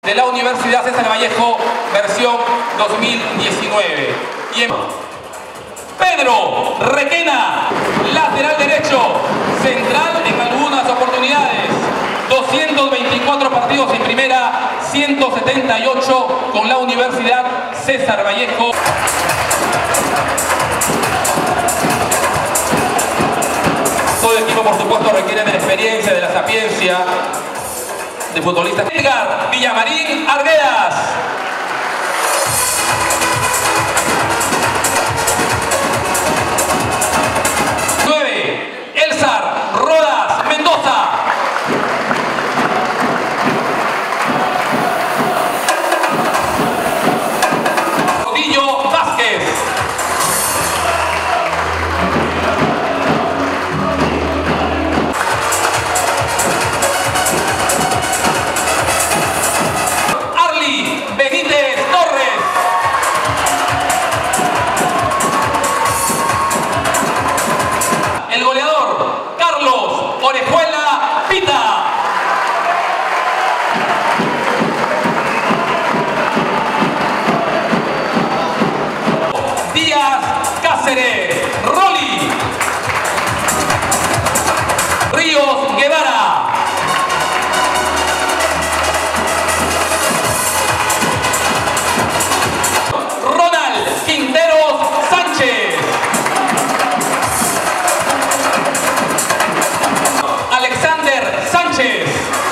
de la Universidad César Vallejo, versión 2019. Y Pedro Requena, lateral derecho, central en algunas oportunidades. 224 partidos en primera, 178 con la Universidad César Vallejo. Todo el equipo, por supuesto, requiere de la experiencia, de la sapiencia de futbolistas. Edgar Villamarín Arguedas. Elzar Rodas Mendoza. Rodillo Vázquez. Arly Benítez Torres. El goleador Carlos Orejuela Pita. Díaz Cáceres Rolly. Ríos Guevara. Ronald Quinteros Sánchez. Alexander Sánchez.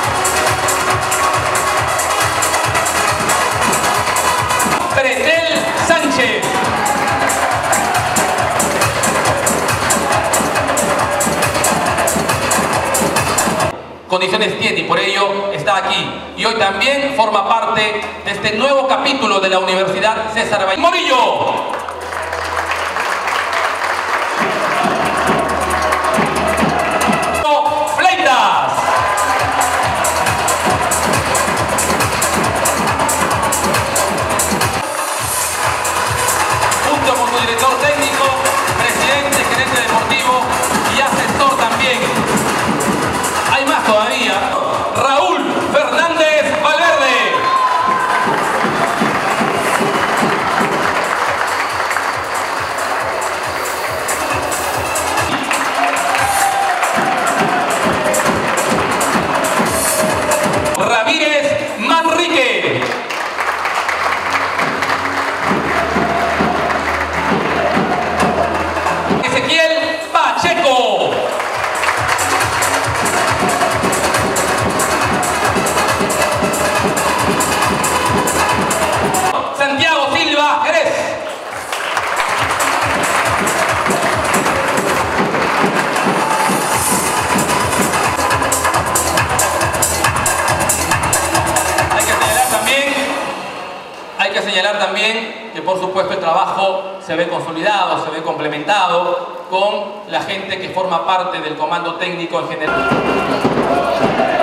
Pretel Sánchez. Condiciones tiene y por ello está aquí. Y hoy también forma parte de este nuevo capítulo de la Universidad César Vallejo. Morillo. Junto con su director técnico, presidente, gerente deportivo y asesor también. Hay más todavía. Raúl Fernández Valverde. Ramírez Manrique. Ezequiel Pacheco. Santiago Silva Jerez. Hay que señalar también que, por supuesto, el trabajo se ve consolidado, se ve complementado con la gente que forma parte del comando técnico en general.